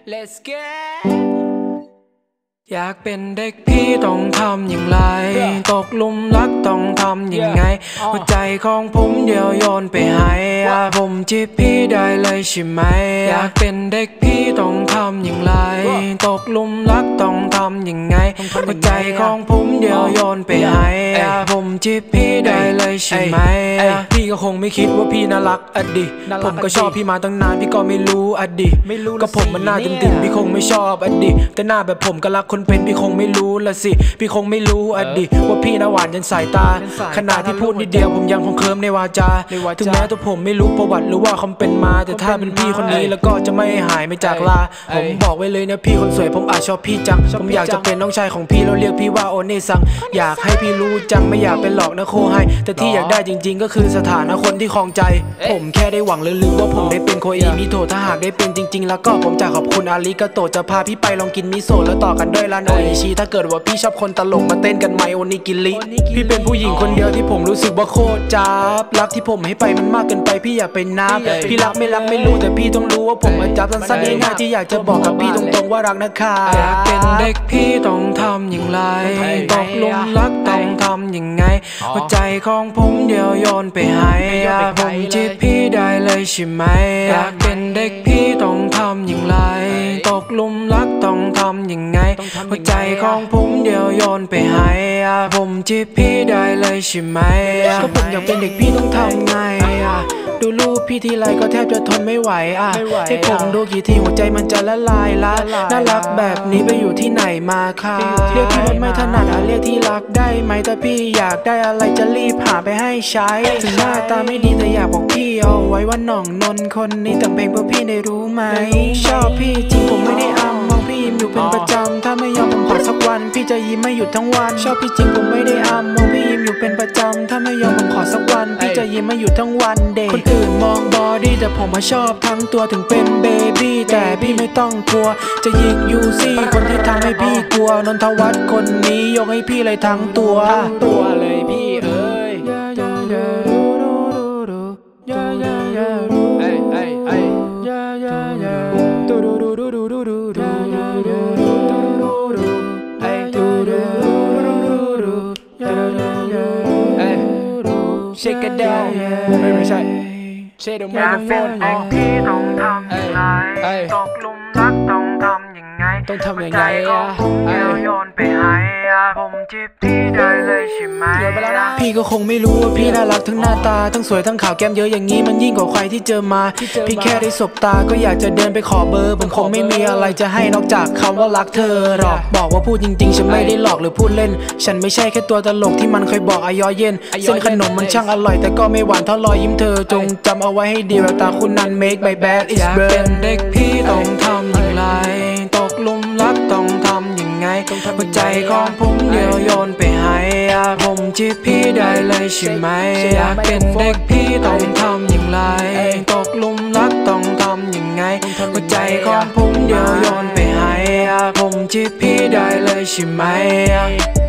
Let's get อยากเป็นเด็กพี่ต้องทำอย่างไรตกหลุมรักต้องทำยังไงหัวใจของผมเดี๋ยวโยนไปให้ผมจีบพี่ได้เลยใช่ไหมอยากเป็นเด็กพี่ต้องทำอย่างไรตกหลุมรักต้องทำยังไงหัวใจของผมเดี๋ยวโยนไปให้ผมจีบพี่ได้เลยใช่ไหมพี่ก็คงไม่คิดว่าพี่น่ารักอดีผมก็ชอบพี่มาตั้งนานพี่ก็ไม่รู้อดีก็ผมมันหน้าติ่มๆพี่คงไม่ชอบอดีแต่หน้าแบบผมก็รักคนเป็นพี่คงไม่รู้ละสิพี่คงไม่รู้อดีว่าพี่น่าหวานจนสายตาขนาดที่พูดนิดเดียวผมยังคงเคิมในวาจาถึงแม้ตัวผมไม่รู้ประวัติหรือว่าความเป็นมาแต่ถ้าเป็นพี่คนนี้แล้วก็จะไม่หายไม่จากลาผมบอกไว้เลยนะพี่คนสวยผมอาจชอบพี่จังผมอยากจะเป็นน้องชายของพี่แล้วเรียกพี่ว่าโอเนซังอยากให้พี่รู้จังไม่อยากเป็นหลอกนะโคไฮแต่ที่อยากได้จริงๆก็คือสถานะคนที่ครองใจผมแค่ได้หวังลืมๆว่าผมได้เป็นโคอีมิโตะถ้าหากได้เป็นจริงๆแล้วก็ผมจะขอบคุณอาริกาโตะจะพาพี่ไปลองกินมิโซะแล้วต่อกันด้วยร้านโออิชิถ้าเกิดว่าพี่ชอบคนตลกมาเต้นกันไหมโอนิกิริพี่เป็นผู้หญิงคนเดียวที่ผมรู้สึกว่าโคตรจับรักที่ผมให้ไปมันมากเกินไปพี่อย่าไปนับพี่รักไม่รู้แต่พี่ต้องรู้ว่าผมมาจับสั้นๆง่ายๆที่อยากจะบอกกับพี่ตรงๆว่ารักนะคะอยากเป็นเด็กพี่ต้องทำอย่างไรตกหลุมรักต้องทำยังไงหัวใจของผมเดี๋ยวโยนไปให้ผมจีบพี่ได้เลยใช่ไหมอยากเป็นเด็กพี่ต้องทำอย่างไรตกหลุมรักต้องทำยังไงหัวใจของผมเดี๋ยวโยนไปให้ผมจีบพี่ได้เลยใช่ไหมก็ผมอยากเป็นเด็กพี่ต้องทำไงดูรูปพี่ทีไรก็แทบจะทนไม่ไหวให้ผมดูกี่ทีหัวใจมันจะละลายละน่ารักแบบนี้ไปอยู่ที่ไหนมาค่ะเรียกพี่มันไม่ถนัดเรียกที่รักได้ไหมถ้าพี่อยากได้อะไรจะรีบหาไปให้ใช้ถึงหน้าตาไม่ดีแต่อยากบอกพี่เอาไว้ว่าน้องนนท์คนนี้แต่งเพลงเพื่อพี่ได้รู้ไหมชอบพี่จริงผมไม่ได้อ้ำมองพี่ยิ้มอยู่เป็นประจำถ้าไม่ยอมผมขอสักวันพี่จะยิ้มไม่หยุดทั้งวันชอบพี่จริงผมไม่ได้อ้ำมองพี่ยิ้มอยู่เป็นประจำถ้าไม่ยอมผมขอสักวันพี่จะยิ้มไม่หยุดทั้งวันเด็กคนอื่นมองบอดี้แต่ผมมาชอบทั้งตัวถึงเป็นเบบี้แต่พี่ไม่ต้องกลัวจะยิงยูซี่คนที่ทำให้พี่กลัวนนทวัฒน์คนนี้ยกให้พี่เลยทั้งตัวเลยพี่เอ้ยShake it down ไม่ใช่เชดอยากเป็นเด็กที่ต้องทำยังไงตกหลุมรักต้องทำยังไงต้องทำยังไงผมเดี๋ยวโยนไปให้ผมจีบพี่ได้เลยใช่ไหมพี่ก็คงไม่รู้ว่าพี่น่ารักทั้งหน้าตาทั้งสวยทั้งขาวแก้มเยอะอย่างนี้มันยิ่งกว่าใครที่เจอมาพี่แค่ได้สบตาก็อยากจะเดินไปขอเบอร์ผมคงไม่มีอะไรจะให้นอกจากคำว่ารักเธอหรอกบอกว่าพูดจริงๆฉันไม่ได้หลอกหรือพูดเล่นฉันไม่ใช่แค่ตัวตลกที่มันเคยบอกอายอเย็นเส้นขนมมันช่างอร่อยแต่ก็ไม่หวานเท่ารอยยิ้มเธอจงจำเอาไว้ให้ดีแววตาคุณนั้น make my bad is burn อยากเป็นเด็กพี่ต้องทำอย่างไรตกหลุมรักต้องทำยังไงหัวใจของผมเดี๋ยวโยนไปให้ผมจีบพี่ได้เลยใช่ไหมอยากเป็นเด็กพี่ต้องทำอย่างไรตกหลุมรักต้องทำยังไงหัวใจของผมเดี๋ยวโยนไปให้ผมจีบพี่ได้เลยใช่ไหม